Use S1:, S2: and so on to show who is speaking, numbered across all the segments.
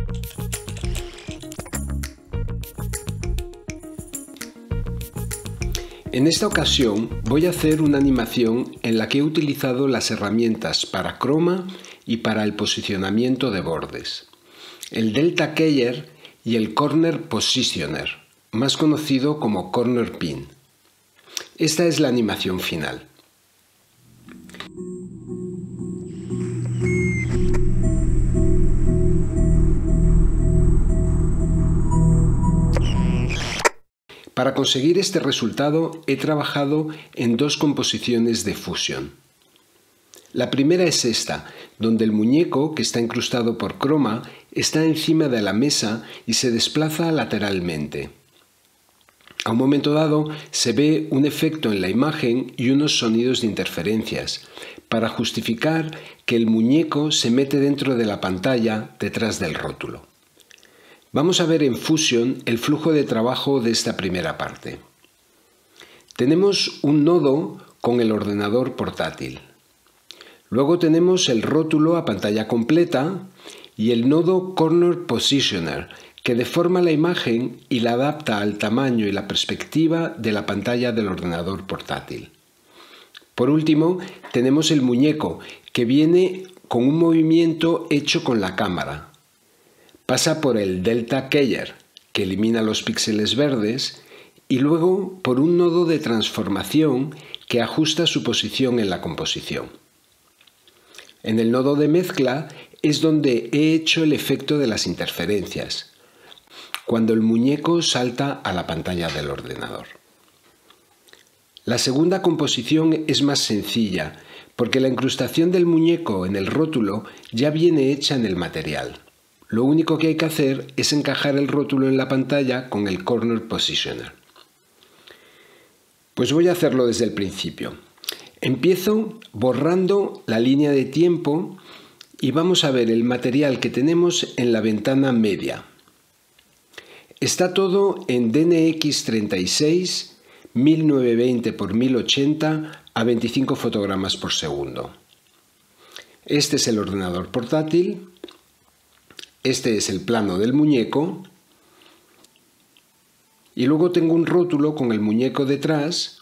S1: En esta ocasión voy a hacer una animación en la que he utilizado las herramientas para croma y para el posicionamiento de bordes, el Delta Keyer y el Corner Positioner, más conocido como Corner Pin. Esta es la animación final. Para conseguir este resultado he trabajado en dos composiciones de Fusion. La primera es esta, donde el muñeco, que está incrustado por croma, está encima de la mesa y se desplaza lateralmente. A un momento dado se ve un efecto en la imagen y unos sonidos de interferencias, para justificar que el muñeco se mete dentro de la pantalla detrás del rótulo. Vamos a ver en Fusion el flujo de trabajo de esta primera parte. Tenemos un nodo con el ordenador portátil. Luego tenemos el rótulo a pantalla completa y el nodo Corner Positioner, que deforma la imagen y la adapta al tamaño y la perspectiva de la pantalla del ordenador portátil. Por último, tenemos el muñeco, que viene con un movimiento hecho con la cámara. Pasa por el Delta Keyer, que elimina los píxeles verdes, y luego por un nodo de transformación que ajusta su posición en la composición. En el nodo de mezcla es donde he hecho el efecto de las interferencias, cuando el muñeco salta a la pantalla del ordenador. La segunda composición es más sencilla, porque la incrustación del muñeco en el rótulo ya viene hecha en el material. Lo único que hay que hacer es encajar el rótulo en la pantalla con el Corner Positioner. Pues voy a hacerlo desde el principio. Empiezo borrando la línea de tiempo y vamos a ver el material que tenemos en la ventana media. Está todo en DNX36 1920 x 1080 a 25 fotogramas por segundo. Este es el ordenador portátil. Este es el plano del muñeco y luego tengo un rótulo con el muñeco detrás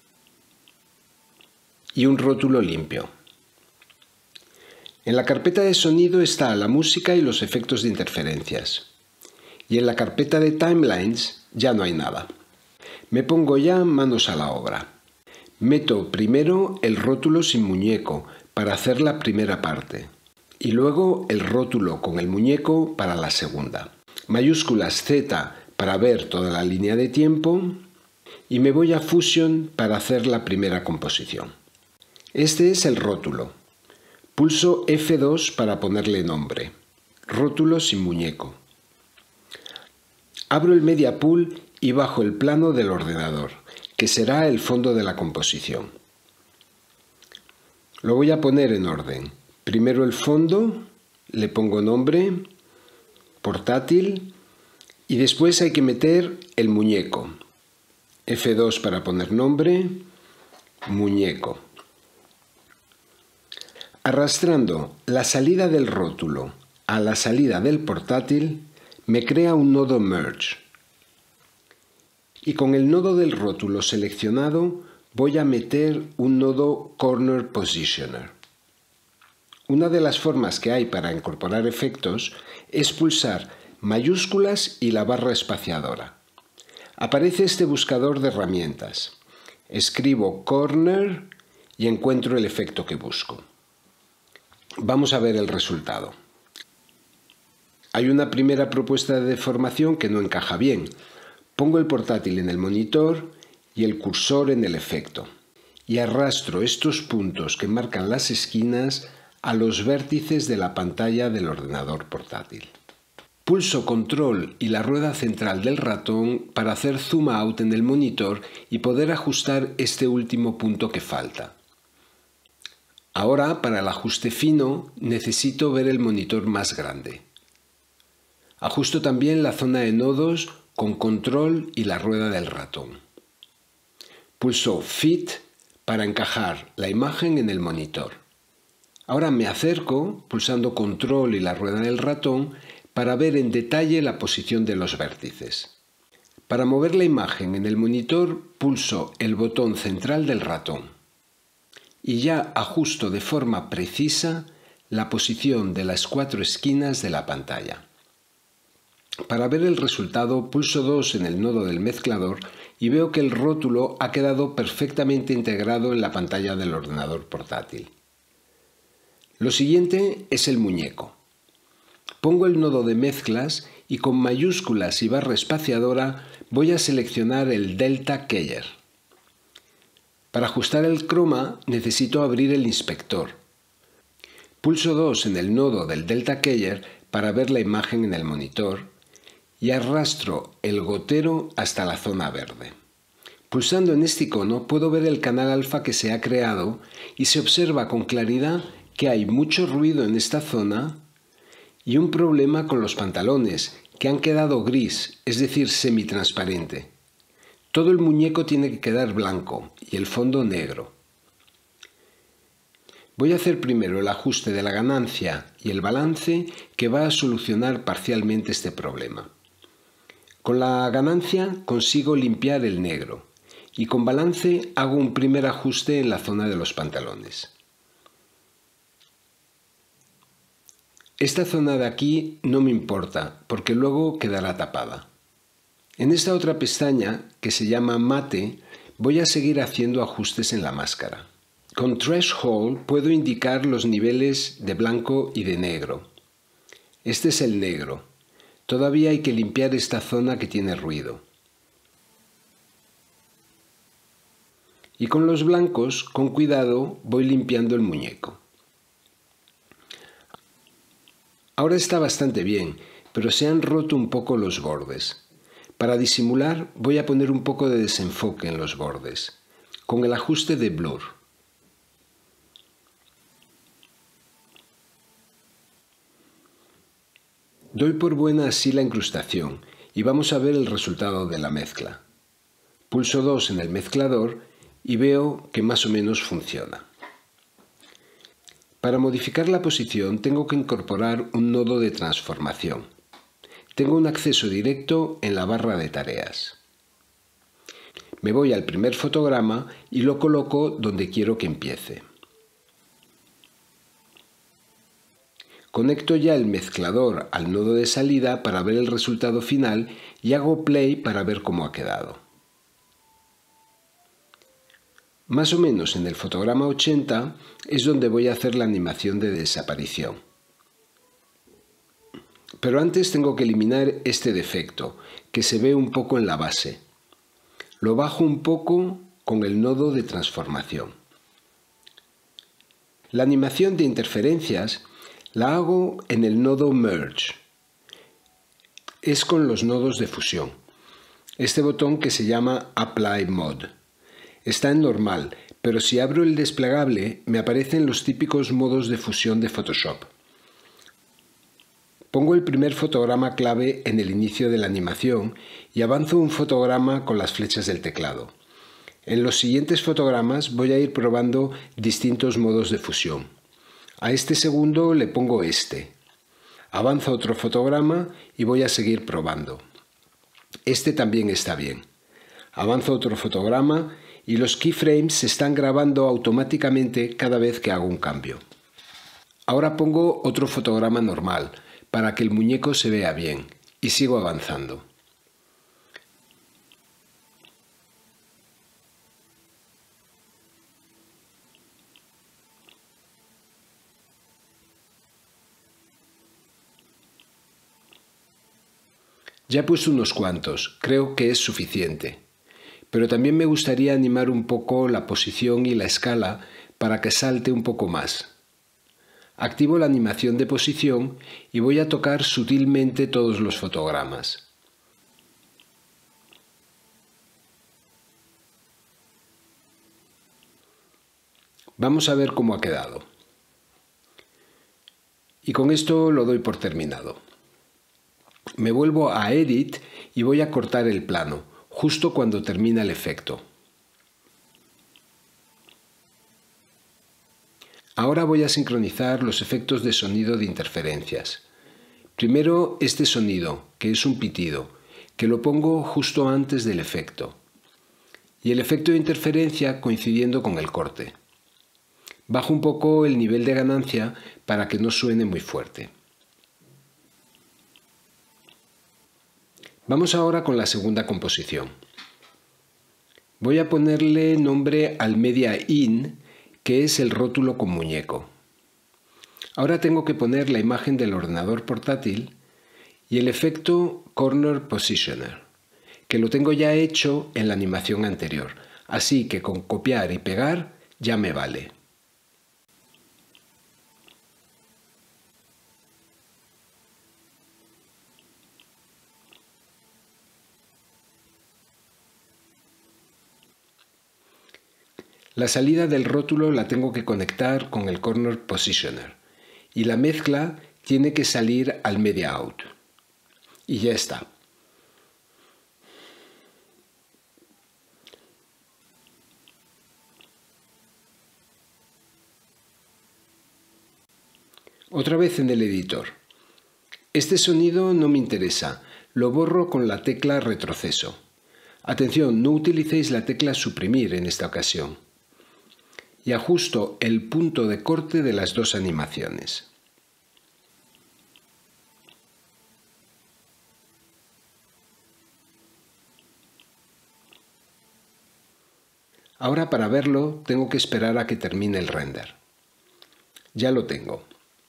S1: y un rótulo limpio. En la carpeta de sonido está la música y los efectos de interferencias. Y en la carpeta de timelines ya no hay nada. Me pongo ya manos a la obra. Meto primero el rótulo sin muñeco para hacer la primera parte. Y luego el rótulo con el muñeco para la segunda. Mayúsculas Z para ver toda la línea de tiempo y me voy a Fusion para hacer la primera composición. Este es el rótulo. Pulso F2 para ponerle nombre. Rótulo sin muñeco. Abro el Media Pool y bajo el plano del ordenador, que será el fondo de la composición. Lo voy a poner en orden. Primero el fondo, le pongo nombre, portátil, y después hay que meter el muñeco. F2 para poner nombre, muñeco. Arrastrando la salida del rótulo a la salida del portátil, me crea un nodo Merge. Y con el nodo del rótulo seleccionado, voy a meter un nodo Corner Positioner. Una de las formas que hay para incorporar efectos es pulsar mayúsculas y la barra espaciadora. Aparece este buscador de herramientas. Escribo Corner y encuentro el efecto que busco. Vamos a ver el resultado. Hay una primera propuesta de deformación que no encaja bien. Pongo el portátil en el monitor y el cursor en el efecto. Y arrastro estos puntos que marcan las esquinas a los vértices de la pantalla del ordenador portátil. Pulso Control y la rueda central del ratón para hacer zoom out en el monitor y poder ajustar este último punto que falta. Ahora, para el ajuste fino, necesito ver el monitor más grande. Ajusto también la zona de nodos con Control y la rueda del ratón. Pulso Fit para encajar la imagen en el monitor. Ahora me acerco, pulsando Control y la rueda del ratón, para ver en detalle la posición de los vértices. Para mover la imagen en el monitor pulso el botón central del ratón y ya ajusto de forma precisa la posición de las 4 esquinas de la pantalla. Para ver el resultado pulso 2 en el nodo del mezclador y veo que el rótulo ha quedado perfectamente integrado en la pantalla del ordenador portátil. Lo siguiente es el muñeco. Pongo el nodo de mezclas y con mayúsculas y barra espaciadora voy a seleccionar el Delta Keyer. Para ajustar el croma necesito abrir el inspector. Pulso 2 en el nodo del Delta Keyer para ver la imagen en el monitor y arrastro el gotero hasta la zona verde. Pulsando en este icono puedo ver el canal alfa que se ha creado y se observa con claridad que hay mucho ruido en esta zona y un problema con los pantalones, que han quedado gris, es decir, semitransparente. Todo el muñeco tiene que quedar blanco y el fondo negro. Voy a hacer primero el ajuste de la ganancia y el balance que va a solucionar parcialmente este problema. Con la ganancia consigo limpiar el negro y con balance hago un primer ajuste en la zona de los pantalones. Esta zona de aquí no me importa porque luego quedará tapada. En esta otra pestaña, que se llama Mate, voy a seguir haciendo ajustes en la máscara. Con Threshold puedo indicar los niveles de blanco y de negro. Este es el negro. Todavía hay que limpiar esta zona que tiene ruido. Y con los blancos, con cuidado, voy limpiando el muñeco. Ahora está bastante bien, pero se han roto un poco los bordes. Para disimular voy a poner un poco de desenfoque en los bordes, con el ajuste de Blur. Doy por buena así la incrustación y vamos a ver el resultado de la mezcla. Pulso 2 en el mezclador y veo que más o menos funciona. Para modificar la posición tengo que incorporar un nodo de transformación. Tengo un acceso directo en la barra de tareas. Me voy al primer fotograma y lo coloco donde quiero que empiece. Conecto ya el mezclador al nodo de salida para ver el resultado final y hago play para ver cómo ha quedado. Más o menos en el fotograma 80 es donde voy a hacer la animación de desaparición. Pero antes tengo que eliminar este defecto, que se ve un poco en la base. Lo bajo un poco con el nodo de transformación. La animación de interferencias la hago en el nodo Merge. Es con los nodos de fusión. Este botón que se llama Apply Mode. Está en normal, pero si abro el desplegable me aparecen los típicos modos de fusión de Photoshop. Pongo el primer fotograma clave en el inicio de la animación y avanzo un fotograma con las flechas del teclado. En los siguientes fotogramas voy a ir probando distintos modos de fusión. A este segundo le pongo este. Avanzo otro fotograma y voy a seguir probando. Este también está bien. Avanzo otro fotograma y los keyframes se están grabando automáticamente cada vez que hago un cambio. Ahora pongo otro fotograma normal para que el muñeco se vea bien y sigo avanzando. Ya he puesto unos cuantos, creo que es suficiente. Pero también me gustaría animar un poco la posición y la escala para que salte un poco más. Activo la animación de posición y voy a tocar sutilmente todos los fotogramas. Vamos a ver cómo ha quedado. Y con esto lo doy por terminado. Me vuelvo a Edit y voy a cortar el plano, justo cuando termina el efecto. Ahora voy a sincronizar los efectos de sonido de interferencias. Primero este sonido, que es un pitido, que lo pongo justo antes del efecto. Y el efecto de interferencia coincidiendo con el corte. Bajo un poco el nivel de ganancia para que no suene muy fuerte. Vamos ahora con la segunda composición. Voy a ponerle nombre al media in, que es el rótulo con muñeco. Ahora tengo que poner la imagen del ordenador portátil y el efecto Corner Positioner, que lo tengo ya hecho en la animación anterior, así que con copiar y pegar ya me vale. La salida del rótulo la tengo que conectar con el Corner Positioner y la mezcla tiene que salir al Media Out. Y ya está. Otra vez en el editor. Este sonido no me interesa, lo borro con la tecla retroceso. Atención, no utilicéis la tecla suprimir en esta ocasión. Y ajusto el punto de corte de las dos animaciones. Ahora para verlo tengo que esperar a que termine el render. Ya lo tengo.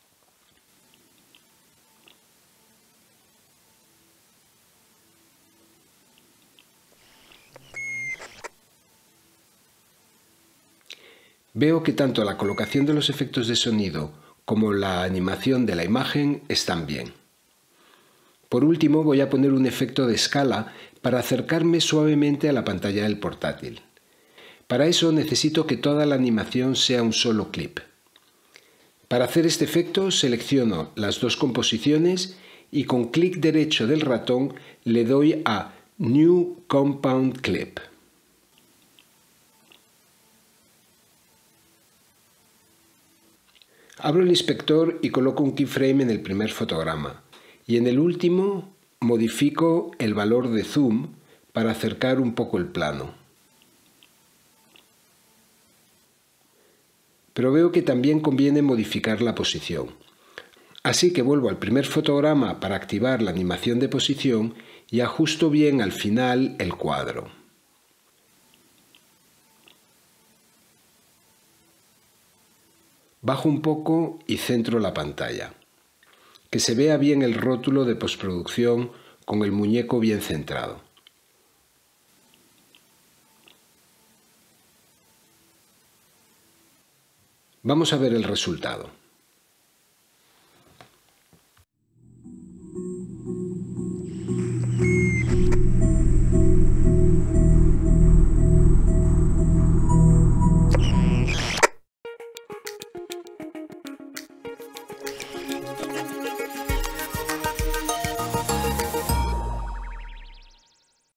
S1: Veo que tanto la colocación de los efectos de sonido como la animación de la imagen están bien. Por último voy a poner un efecto de escala para acercarme suavemente a la pantalla del portátil. Para eso necesito que toda la animación sea un solo clip. Para hacer este efecto selecciono las dos composiciones y con clic derecho del ratón le doy a New Compound Clip. Abro el inspector y coloco un keyframe en el primer fotograma y en el último modifico el valor de zoom para acercar un poco el plano. Pero veo que también conviene modificar la posición. Así que vuelvo al primer fotograma para activar la animación de posición y ajusto bien al final el cuadro. Bajo un poco y centro la pantalla. Que se vea bien el rótulo de postproducción con el muñeco bien centrado. Vamos a ver el resultado.